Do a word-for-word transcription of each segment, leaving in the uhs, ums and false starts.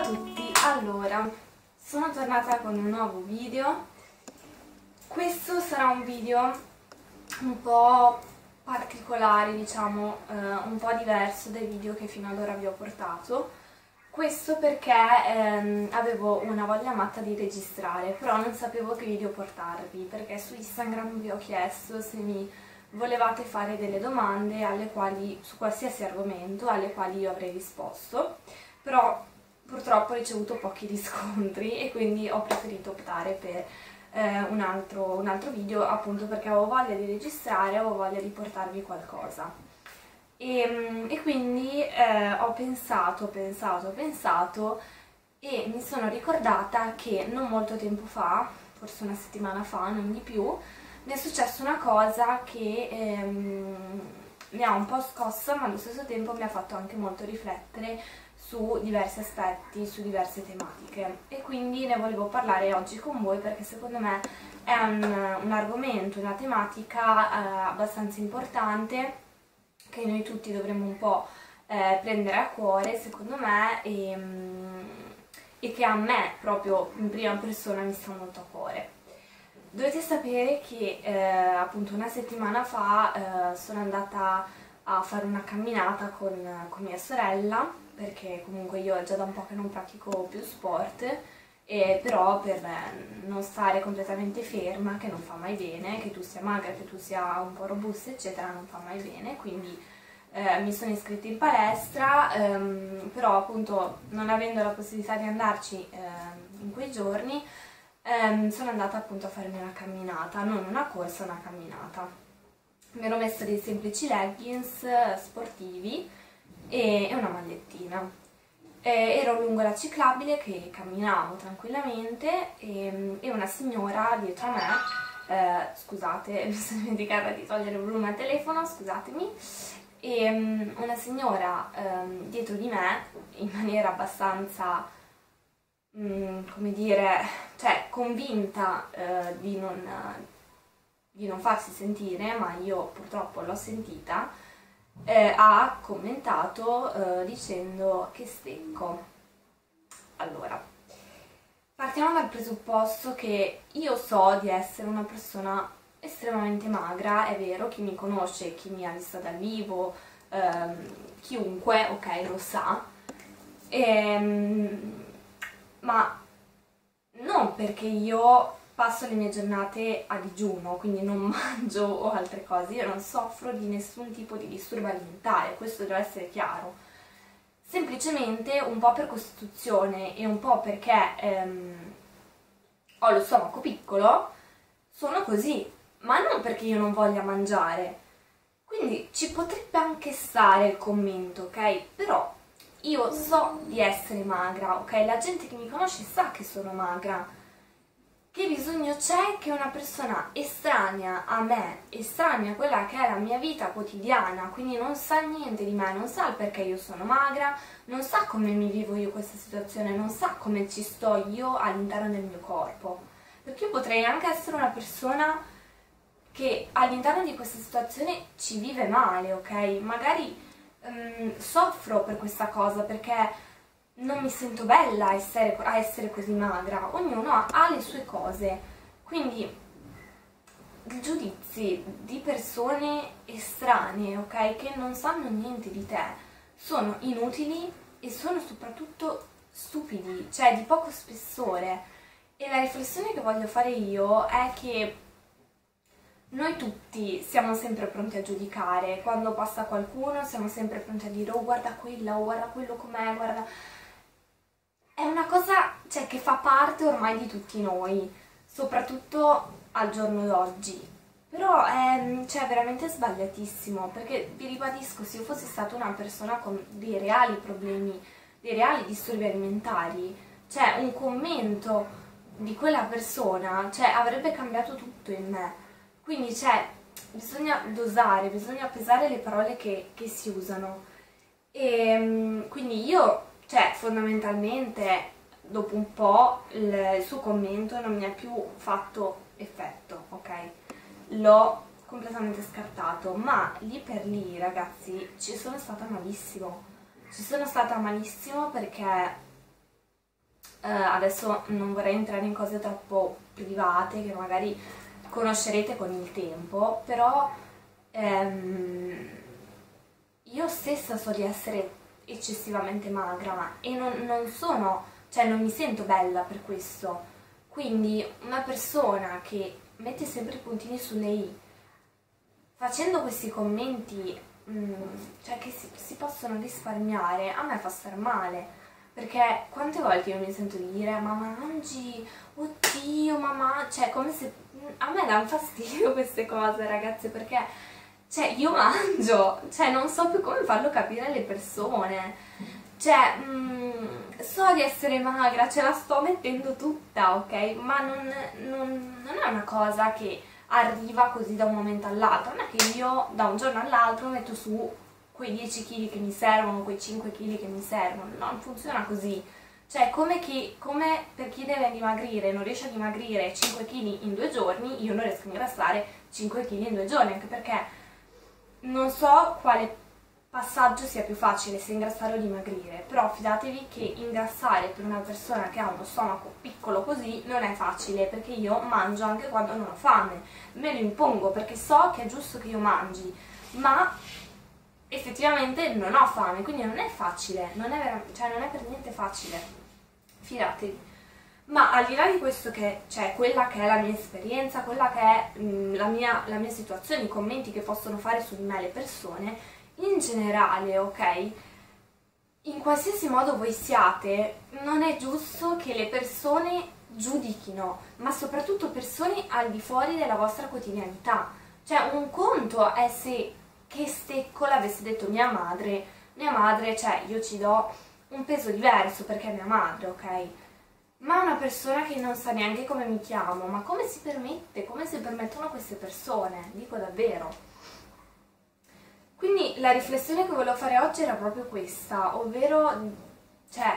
tutti, allora sono tornata con un nuovo video. Questo sarà un video un po' particolare, diciamo, eh, un po' diverso dai video che fino ad ora vi ho portato. Questo perché ehm, avevo una voglia matta di registrare, però non sapevo che video portarvi, perché su Instagram vi ho chiesto se mi volevate fare delle domande alle quali, su qualsiasi argomento, alle quali io avrei risposto, però purtroppo ho ricevuto pochi riscontri e quindi ho preferito optare per eh, un, altro, un altro video, appunto perché avevo voglia di registrare, avevo voglia di portarvi qualcosa. E, e quindi eh, ho pensato, pensato, pensato e mi sono ricordata che non molto tempo fa, forse una settimana fa, non di più, mi è successa una cosa che ehm, mi ha un po' scossa, ma allo stesso tempo mi ha fatto anche molto riflettere su diversi aspetti, su diverse tematiche, e quindi ne volevo parlare oggi con voi perché secondo me è un, un argomento, una tematica eh, abbastanza importante che noi tutti dovremmo un po' eh, prendere a cuore, secondo me, e, e che a me proprio in prima persona mi sta molto a cuore. Dovete sapere che eh, appunto una settimana fa eh, sono andata a fare una camminata con, con mia sorella, perché comunque io già da un po' che non pratico più sport, e però per non stare completamente ferma, che non fa mai bene, che tu sia magra, che tu sia un po' robusta eccetera, non fa mai bene, quindi eh, mi sono iscritta in palestra, ehm, però appunto non avendo la possibilità di andarci ehm, in quei giorni, ehm, sono andata appunto a farmi una camminata, non una corsa, una camminata. Mi ero messa dei semplici leggings sportivi e, e una magliettina. Eh, ero lungo la ciclabile che camminavo tranquillamente e, e una signora dietro a me, eh, scusate, mi sono dimenticata di togliere il volume al telefono, scusatemi, e um, una signora um, dietro di me in maniera abbastanza, um, come dire, cioè convinta uh, di, non, uh, di non farsi sentire, ma io purtroppo l'ho sentita. Eh, ha commentato eh, dicendo che stecco. Allora, partiamo dal presupposto che io so di essere una persona estremamente magra, è vero, chi mi conosce, chi mi ha vista dal vivo, ehm, chiunque, ok, lo sa, ehm, ma non perché io passo le mie giornate a digiuno, quindi non mangio o altre cose, io non soffro di nessun tipo di disturbo alimentare, questo deve essere chiaro. Semplicemente un po' per costituzione e un po' perché ehm, ho lo stomaco piccolo, sono così, ma non perché io non voglia mangiare. Quindi ci potrebbe anche stare il commento, ok? Però io so di essere magra, ok? La gente che mi conosce sa che sono magra. Che bisogno c'è che una persona estranea a me, estranea a quella che è la mia vita quotidiana, quindi non sa niente di me, non sa il perché io sono magra, non sa come mi vivo io questa situazione, non sa come ci sto io all'interno del mio corpo. Perché io potrei anche essere una persona che all'interno di questa situazione ci vive male, ok? Magari um, soffro per questa cosa perché non mi sento bella a essere, a essere così magra, ognuno ha, ha le sue cose, quindi giudizi di persone estranee, ok, che non sanno niente di te, sono inutili e sono soprattutto stupidi, cioè di poco spessore. E la riflessione che voglio fare io è che noi tutti siamo sempre pronti a giudicare, quando passa qualcuno siamo sempre pronti a dire oh guarda quella, oh guarda quello com'è, guarda... È una cosa, cioè, che fa parte ormai di tutti noi, soprattutto al giorno d'oggi. Però è, cioè, veramente sbagliatissimo, perché vi ribadisco, se io fossi stata una persona con dei reali problemi, dei reali disturbi alimentari, cioè un commento di quella persona, cioè, avrebbe cambiato tutto in me. Quindi, cioè, bisogna dosare, bisogna pesare le parole che, che si usano. E quindi io... Cioè, fondamentalmente, dopo un po', il suo commento non mi ha più fatto effetto, ok? L'ho completamente scartato, ma lì per lì, ragazzi, ci sono stata malissimo. Ci sono stata malissimo perché eh, adesso non vorrei entrare in cose troppo private che magari conoscerete con il tempo, però ehm, io stessa so di essere eccessivamente magra e non, non sono, cioè non mi sento bella per questo. Quindi una persona che mette sempre i puntini sulle i, facendo questi commenti, mh, cioè che si, si possono risparmiare, a me fa star male. Perché quante volte io mi sento dire ma mangi, oddio mamma, cioè come se, a me danno fastidio queste cose ragazze, perché cioè io mangio, cioè non so più come farlo capire alle persone, cioè mh, so di essere magra, ce la sto mettendo tutta, ok, ma non, non, non è una cosa che arriva così da un momento all'altro, non è che io da un giorno all'altro metto su quei dieci chili che mi servono, quei cinque chili che mi servono, no, non funziona così. Cioè, come, chi, come per chi deve dimagrire, non riesce a dimagrire cinque chili in due giorni, io non riesco a ingrassare cinque chili in due giorni, anche perché non so quale passaggio sia più facile, se ingrassare o dimagrire, però fidatevi che ingrassare per una persona che ha uno stomaco piccolo così non è facile, perché io mangio anche quando non ho fame, me lo impongo perché so che è giusto che io mangi, ma effettivamente non ho fame, quindi non è facile, non è, cioè non è per niente facile, fidatevi. Ma al di là di questo, che cioè quella che è la mia esperienza, quella che è mh, la, mia, la mia situazione, i commenti che possono fare su di me le persone, in generale, ok? In qualsiasi modo voi siate, non è giusto che le persone giudichino, ma soprattutto persone al di fuori della vostra quotidianità. Cioè un conto è se che stecco l'avesse detto mia madre, mia madre, cioè io ci do un peso diverso perché è mia madre, ok? Ma una persona che non sa neanche come mi chiamo, ma come si permette? Come si permettono queste persone? Dico davvero. Quindi la riflessione che volevo fare oggi era proprio questa, ovvero, cioè,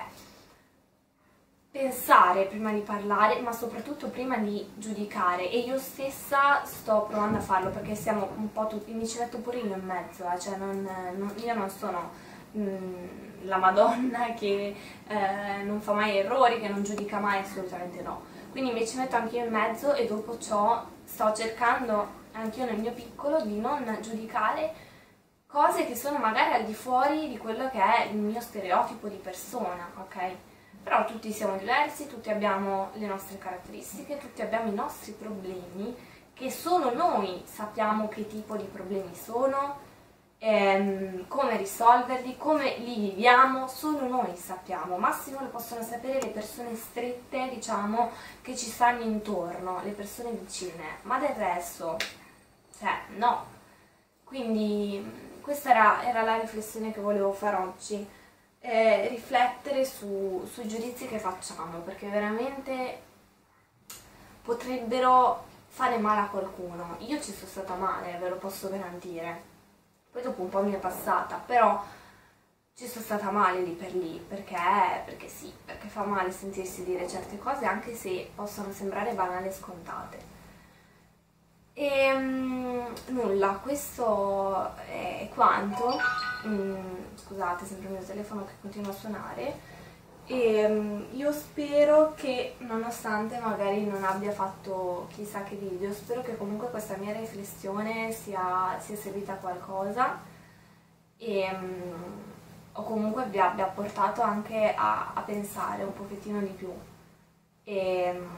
pensare prima di parlare, ma soprattutto prima di giudicare, e io stessa sto provando a farlo perché siamo un po' tutti, mi ci metto pure io in mezzo, eh, cioè non, non, io non sono mh, la Madonna che eh, non fa mai errori, che non giudica mai, assolutamente no, quindi mi ci metto anche io in mezzo e dopo ciò sto cercando anche io nel mio piccolo di non giudicare cose che sono magari al di fuori di quello che è il mio stereotipo di persona, ok? Però tutti siamo diversi, tutti abbiamo le nostre caratteristiche, tutti abbiamo i nostri problemi, che solo noi sappiamo che tipo di problemi sono, ehm, come risolverli, come li viviamo, solo noi sappiamo. Massimo lo possono sapere le persone strette, diciamo, che ci stanno intorno, le persone vicine, ma del resto, cioè, no. Quindi questa era, era la riflessione che volevo fare oggi. Eh, riflettere su, sui giudizi che facciamo, perché veramente potrebbero fare male a qualcuno. Io ci sono stata male, ve lo posso garantire, poi dopo un po' mi è passata, però ci sono stata male lì per lì, perché, perché sì, perché fa male sentirsi dire certe cose anche se possono sembrare banali e scontate. E um, nulla, questo è quanto. Mm, scusate, sempre il mio telefono che continua a suonare. E um, io spero che, nonostante magari non abbia fatto chissà che video, spero che comunque questa mia riflessione sia, sia servita a qualcosa e um, o comunque vi abbia portato anche a, a pensare un pochettino di più. E, um,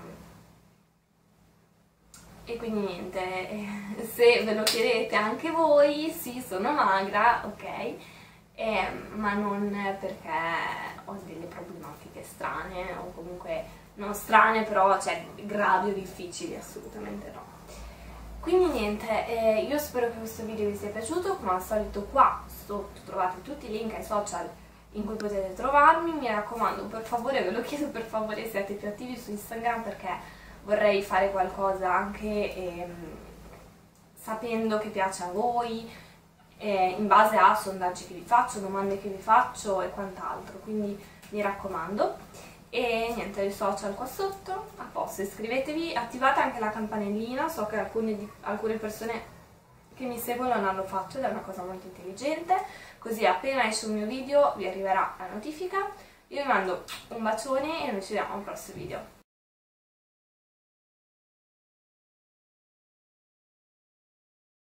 E quindi niente, se ve lo chiedete anche voi, sì, sono magra, ok, eh, ma non perché ho delle problematiche strane, o comunque non strane, però cioè gravi o difficili, assolutamente no. Quindi niente, eh, io spero che questo video vi sia piaciuto, come al solito qua sotto trovate tutti i link ai social in cui potete trovarmi, mi raccomando, per favore, ve lo chiedo per favore, siate più attivi su Instagram perché vorrei fare qualcosa anche ehm, sapendo che piace a voi, eh, in base a sondaggi che vi faccio, domande che vi faccio e quant'altro, quindi mi raccomando. E niente, i social qua sotto, a posto, iscrivetevi, attivate anche la campanellina, so che alcune, di, alcune persone che mi seguono non lo faccio ed è una cosa molto intelligente, così appena esce un mio video vi arriverà la notifica. Io vi mando un bacione e noi ci vediamo al prossimo video.